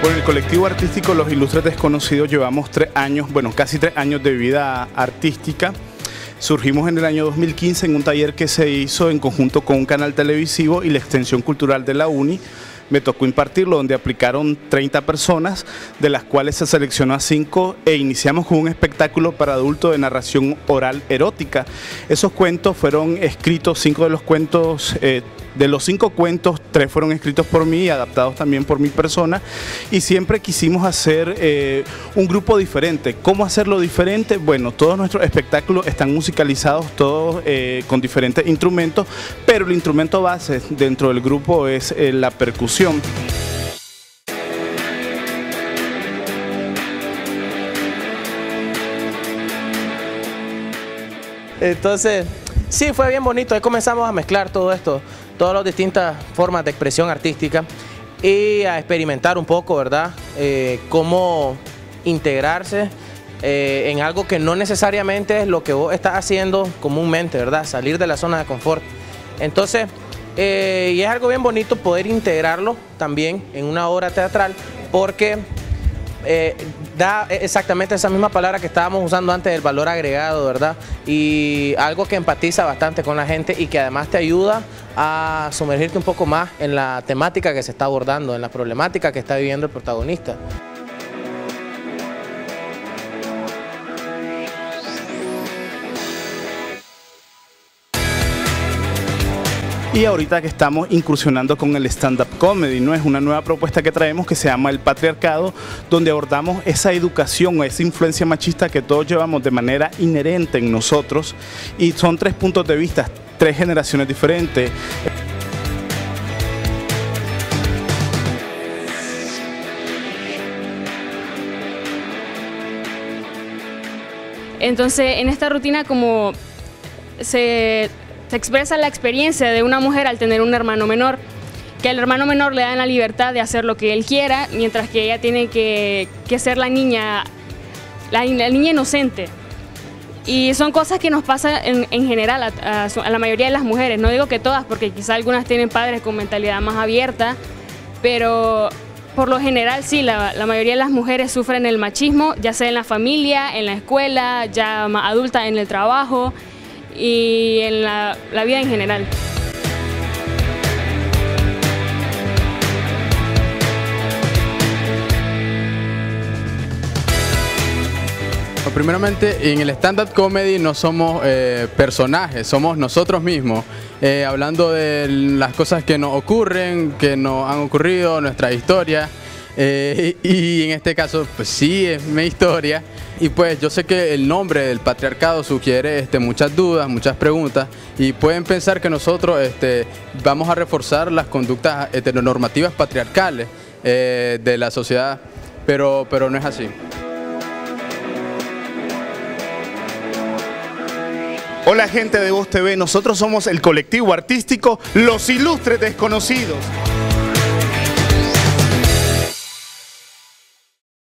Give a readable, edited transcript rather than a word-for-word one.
Bueno, el colectivo artístico Los Ilustres Desconocidos llevamos 3 años, bueno, casi 3 años de vida artística. Surgimos en el año 2015 en un taller que se hizo en conjunto con un canal televisivo y la extensión cultural de la UNI. Me tocó impartirlo, donde aplicaron 30 personas, de las cuales se seleccionó a 5 e iniciamos con un espectáculo para adultos de narración oral erótica. Esos cuentos fueron escritos, 5 de los cuentos, de los 5 cuentos, 3 fueron escritos por mí y adaptados también por mi persona, y siempre quisimos hacer un grupo diferente. ¿Cómo hacerlo diferente? Bueno, todos nuestros espectáculos están musicalizados, todos con diferentes instrumentos, pero el instrumento base dentro del grupo es la percusión. Entonces, sí, fue bien bonito. Ahí comenzamos a mezclar todo esto, todas las distintas formas de expresión artística y a experimentar un poco, ¿verdad? Cómo integrarse en algo que no necesariamente es lo que vos estás haciendo comúnmente, ¿verdad? Salir de la zona de confort. Entonces, y es algo bien bonito poder integrarlo también en una obra teatral, porque da exactamente esa misma palabra que estábamos usando antes, del valor agregado, ¿verdad? Y algo que empatiza bastante con la gente y que además te ayuda a sumergirte un poco más en la temática que se está abordando, en la problemática que está viviendo el protagonista. Y ahorita que estamos incursionando con el stand-up comedy, ¿no? Es una nueva propuesta que traemos que se llama El Patriarcado, donde abordamos esa educación, esa influencia machista que todos llevamos de manera inherente en nosotros, y son 3 puntos de vista, 3 generaciones diferentes. Entonces, en esta rutina, como se expresa la experiencia de una mujer al tener un hermano menor, que al hermano menor le dan la libertad de hacer lo que él quiera, mientras que ella tiene que ser la niña inocente. Y son cosas que nos pasan en general a la mayoría de las mujeres. No digo que todas, porque quizá algunas tienen padres con mentalidad más abierta, pero por lo general sí, la mayoría de las mujeres sufren el machismo, ya sea en la familia, en la escuela, ya más adulta en el trabajo y en la vida en general. Primeramente, en el stand-up comedy no somos personajes, somos nosotros mismos, hablando de las cosas que nos ocurren, que nos han ocurrido, nuestra historia. Y en este caso, pues sí, es mi historia. Y pues yo sé que el nombre del patriarcado sugiere muchas dudas, muchas preguntas, y pueden pensar que nosotros vamos a reforzar las conductas heteronormativas patriarcales de la sociedad, pero no es así. Hola gente de Voz TV, nosotros somos el colectivo artístico Los Ilustres Desconocidos.